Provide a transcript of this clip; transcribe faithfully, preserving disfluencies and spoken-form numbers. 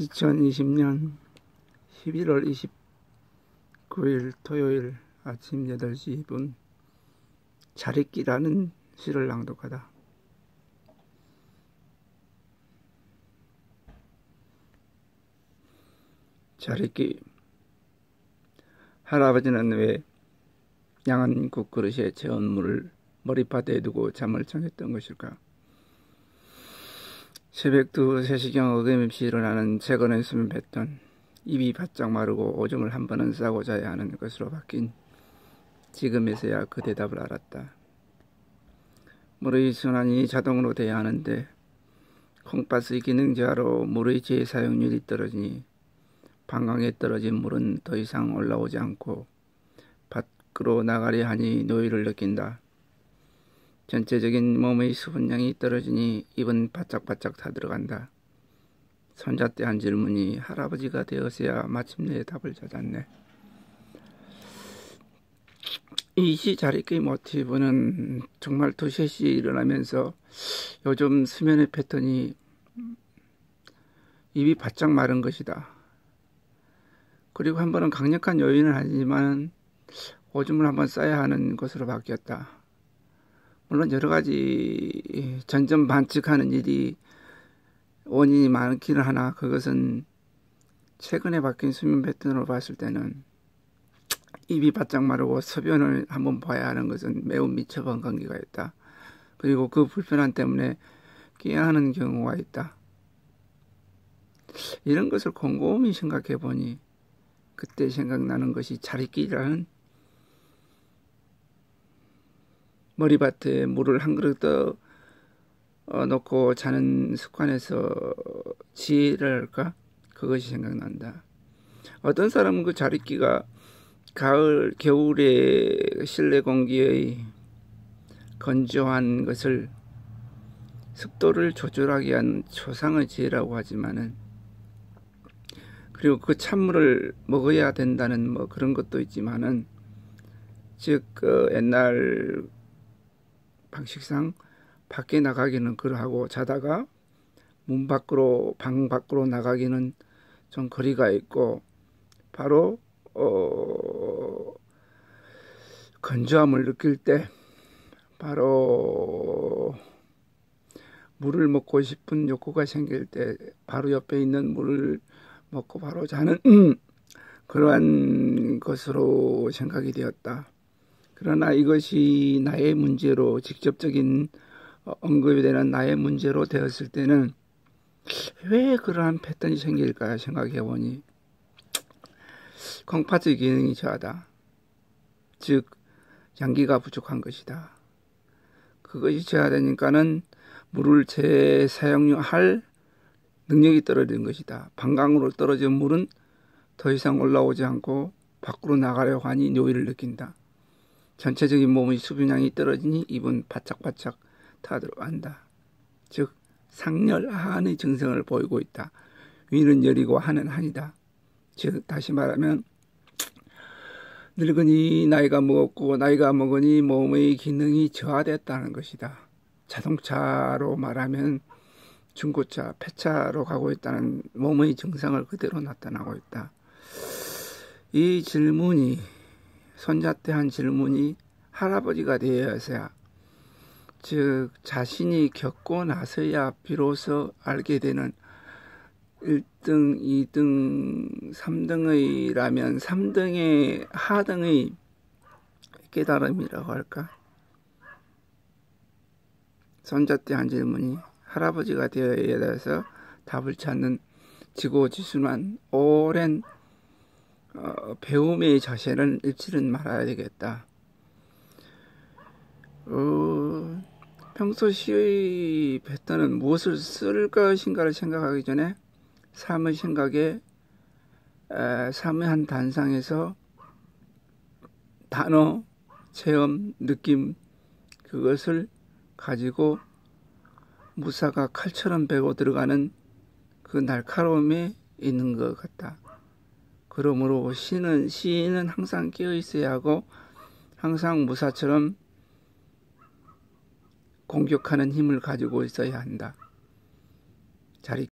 이천이십 년 십일월 이십구일 토요일 아침 여덟 시 이 분 잘 있기라는 시를 낭독하다. 잘 있기. 할아버지는 왜 양한 국그릇에 채운 물을 머리맡에 두고 잠을 청했던 것일까? 새벽 두세 시경 어김없이 일어나는 최근에 숨을 뱉던 입이 바짝 마르고 오줌을 한 번은 싸고 자야 하는 것으로 바뀐 지금에서야 그 대답을 알았다. 물의 순환이 자동으로 돼야 하는데 콩팥의 기능 저하로 물의 재사용률이 떨어지니 방광에 떨어진 물은 더 이상 올라오지 않고 밖으로 나가려 하니 노이를 느낀다. 전체적인 몸의 수분량이 떨어지니 입은 바짝바짝 타들어간다. 손자 때 한 질문이 할아버지가 되어서야 마침내 답을 찾았네. 이 시 잘 있기 모티브는 정말 두세 시 일어나면서 요즘 수면의 패턴이 입이 바짝 마른 것이다. 그리고 한 번은 강력한 요인은 아니지만 오줌을 한번 싸야 하는 것으로 바뀌었다. 물론 여러 가지 전전반측하는 일이 원인이 많기는 하나 그것은 최근에 바뀐 수면 패턴으로 봤을 때는 입이 바짝 마르고 소변을 한번 봐야 하는 것은 매우 미쳐본 관계가 있다. 그리고 그 불편함 때문에 깨야 하는 경우가 있다. 이런 것을 곰곰이 생각해 보니 그때 생각나는 것이 잘 있기라는 머리밭에 물을 한 그릇 더 어, 놓고 자는 습관에서 지혜랄까? 그것이 생각난다. 어떤 사람은 그 잘 있기가 가을, 겨울의 실내 공기의 건조한 것을 습도를 조절하기 위한 초상의 지혜라고 하지만은 그리고 그 찬물을 먹어야 된다는 뭐 그런 것도 있지만은 즉 그 옛날 방식상 밖에 나가기는 그러하고 자다가 문 밖으로 방 밖으로 나가기는 좀 거리가 있고 바로 어, 건조함을 느낄 때 바로 물을 먹고 싶은 욕구가 생길 때 바로 옆에 있는 물을 먹고 바로 자는 그러한 것으로 생각이 되었다. 그러나 이것이 나의 문제로 직접적인 언급이 되는 나의 문제로 되었을 때는 왜 그러한 패턴이 생길까 생각해 보니 콩팥의 기능이 저하다. 즉 양기가 부족한 것이다. 그것이 저하되니까는 물을 재사용할 능력이 떨어진 것이다. 방광으로 떨어진 물은 더 이상 올라오지 않고 밖으로 나가려고 하니 노이를 느낀다. 전체적인 몸의 수분량이 떨어지니 입은 바짝바짝 타들어간다. 즉 상열한의 증상을 보이고 있다. 위는 열이고 하는 한이다. 즉 다시 말하면 늙으니 나이가 먹었고 나이가 먹으니 몸의 기능이 저하됐다는 것이다. 자동차로 말하면 중고차, 폐차로 가고 있다는 몸의 증상을 그대로 나타나고 있다. 이 질문이 손자 때 한 질문이 할아버지가 되어서야 즉 자신이 겪고 나서야 비로소 알게 되는 일 등, 이 등, 삼 등의라면 삼 등의 하등의 깨달음이라고 할까? 손자 때 한 질문이 할아버지가 되어야 돼서 답을 찾는 지고지순한 오랜 어, 배움의 자세는 잃지는 말아야 되겠다. 어, 평소 시의 패턴은 무엇을 쓸 것인가를 생각하기 전에 삶의 생각에 에, 삶의 한 단상에서 단어, 체험, 느낌 그것을 가지고 무사가 칼처럼 베고 들어가는 그 날카로움이 있는 것 같다. 그러므로 시는, 시인은 항상 깨어 있어야 하고 항상 무사처럼 공격하는 힘을 가지고 있어야 한다. 잘